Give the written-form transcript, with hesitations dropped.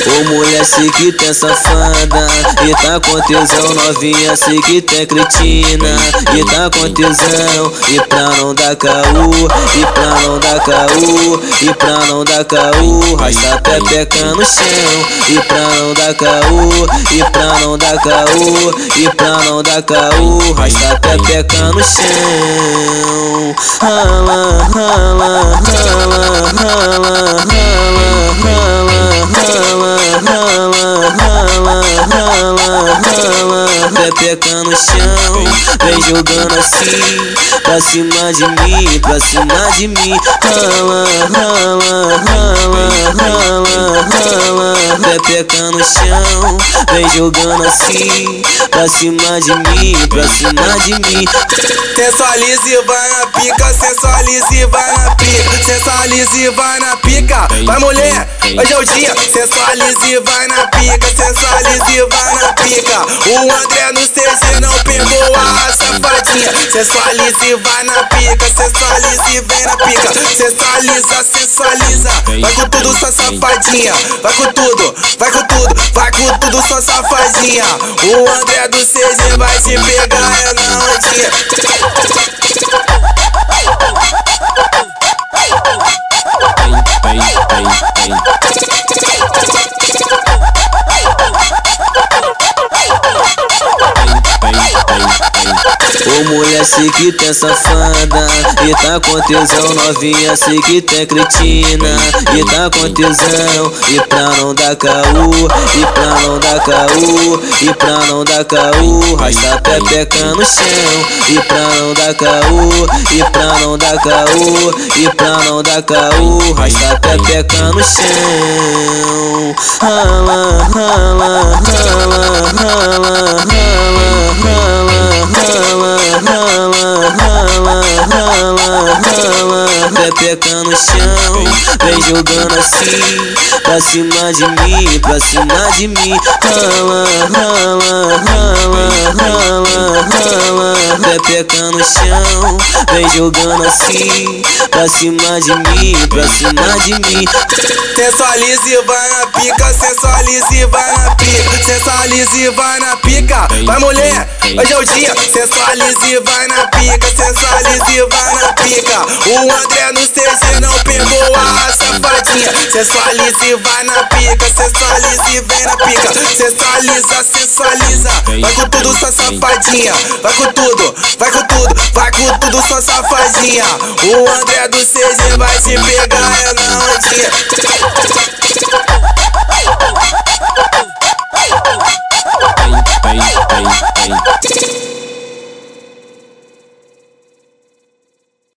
Ô mulher, sei que tem safada e tá com tesão. Novinha, sei que tem cretina e tá com tesão. E pra não dar caô, e pra não dar caô, e pra não dar caô, rasta a pepeca no chão. E pra não dar caô, e pra não dar caô, e pra não dar caô, rasta a pepeca no chão. Rala, rala, rala, rala, pepeca no chão, vem jogando assim, pra cima de mim, pra cima de mim. Rala, rala, rala, rala, rala, pepeca no chão, vem jogando assim, pra cima de mim, pra cima de mim. Sensualiza e vai na pica, sensualiza e vai na pica, sensualiza e vai na pica. Vai mulher, hoje é o dia. Sensualiza e vai na pica, sensualiza e vai na pica. O André no CG não pegou a safadinha. Sensualiza e vai na pica, sensualiza e vem na pica. Sensualiza, sensualiza, vai com tudo sua safadinha. Vai com tudo, vai com tudo, vai com tudo sua safadinha. O André do CG vai te pegar, é na ondinha. Ô mulher, sei que tem safada e tá com tesão. Novinha, sei que tem cretina e tá com tesão. E pra não dar caô, e pra não dar caô, e pra não dar caô, rasta a pepeca no chão. E pra não dar caô, e pra não dar caô, e pra não dar caô, rasta a pepeca no chão. Rala, rala, rala, rala, pepeca no chão, vem jogando assim, pra cima de mim, pra cima de mim. Rala, rala, rala, rala, rala, pepeca no chão, vem jogando assim, pra cima de mim, pra cima de mim. Sensualiza e vai na pica, sensualiza e vai na pica, sensualiza e vai na pica. Vai mulher, hoje é o dia. Sensualiza e vai na pica, sensualiza e vai na pica. O André no CG não pegou a safadinha. Sensualiza e vai na pica, sensualiza e vem na pica. Sensualiza, sensualiza, vai com tudo sua safadinha. Vai com tudo, vai com tudo, vai com tudo sua safadinha. O André do CG vai te pegar, é na ondinha.